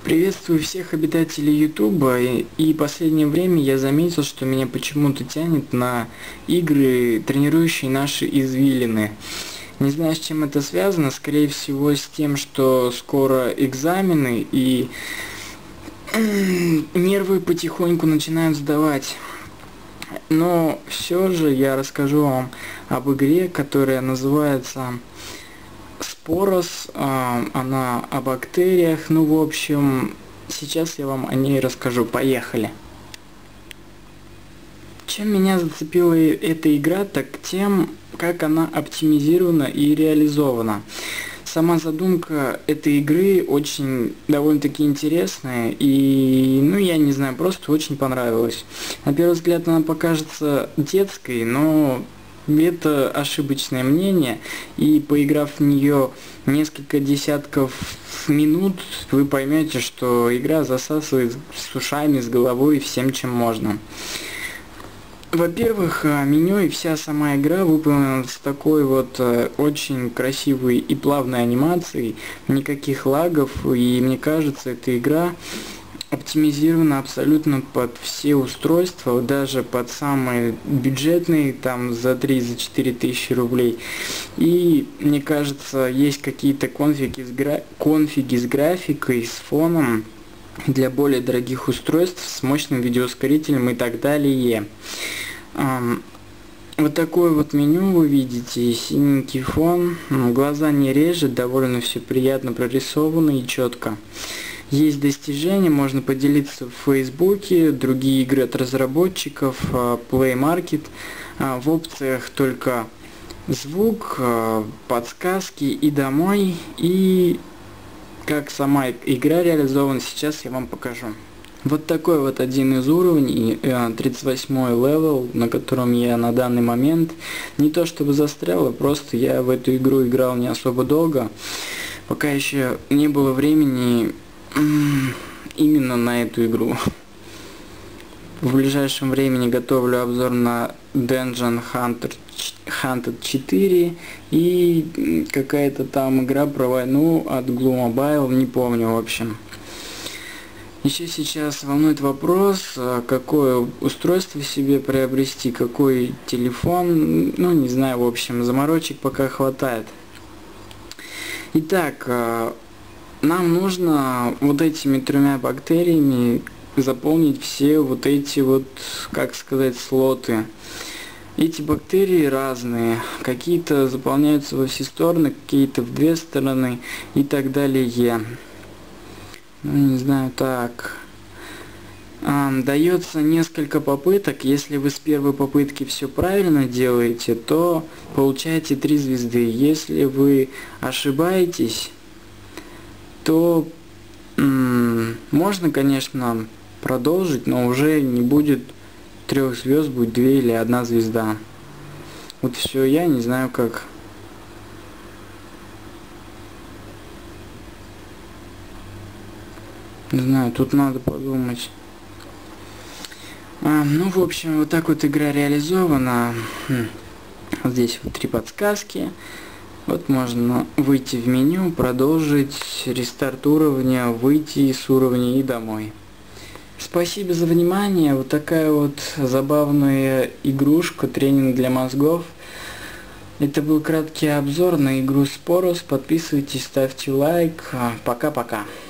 Приветствую всех обитателей Ютуба, и последнее время я заметил, что меня почему-то тянет на игры, тренирующие наши извилины. Не знаю, с чем это связано, скорее всего с тем, что скоро экзамены и нервы потихоньку начинают сдавать. Но все же я расскажу вам об игре, которая называется Спорос, она о бактериях, ну в общем, сейчас я вам о ней расскажу, поехали. Чем меня зацепила эта игра, так тем, как она оптимизирована и реализована. Сама задумка этой игры очень довольно-таки интересная и, ну я не знаю, просто очень понравилась. На первый взгляд она покажется детской, но это ошибочное мнение, и поиграв в нее несколько десятков минут, вы поймете, что игра засасывает с ушами, с головой, всем чем можно. Во-первых, меню и вся сама игра выполнена с такой вот очень красивой и плавной анимацией, никаких лагов, и мне кажется, эта игра оптимизирована абсолютно под все устройства, даже под самые бюджетные, там за 3-4 тысячи рублей. И мне кажется, есть какие-то конфиги с графикой, с фоном для более дорогих устройств, с мощным видеоускорителем и так далее. Вот такое вот меню вы видите, синенький фон, глаза не режет, довольно все приятно прорисовано и четко. Есть достижения, можно поделиться в Фейсбуке, другие игры от разработчиков, Play Market. В опциях только звук, подсказки и домой. И как сама игра реализована, сейчас я вам покажу. Вот такой вот один из уровней, 38-й левел, на котором я на данный момент не то чтобы застрял, а просто я в эту игру играл не особо долго, пока еще не было времени именно на эту игру. В ближайшем времени готовлю обзор на Dungeon Hunter 4 и какая-то там игра про войну от Glue Mobile, не помню в общем. Еще сейчас волнует вопрос, какое устройство себе приобрести, какой телефон, ну не знаю, в общем, заморочек пока хватает. Итак, нам нужно вот этими 3 бактериями заполнить все вот эти вот, как сказать, слоты. Эти бактерии разные, какие-то заполняются во все стороны, какие-то в 2 стороны и так далее. Ну, не знаю, так. Дается несколько попыток. Если вы с первой попытки все правильно делаете, то получаете 3 звезды. Если вы ошибаетесь, то можно, конечно, продолжить, но уже не будет 3 звезд, будет 2 или 1 звезда. Вот все, я не знаю как. Не знаю, тут надо подумать. Ну, в общем, вот так вот игра реализована. Вот здесь вот 3 подсказки. Вот можно выйти в меню, продолжить, рестарт уровня, выйти с уровня и домой. Спасибо за внимание. Вот такая вот забавная игрушка, тренинг для мозгов. Это был краткий обзор на игру Спорос. Подписывайтесь, ставьте лайк. Пока-пока.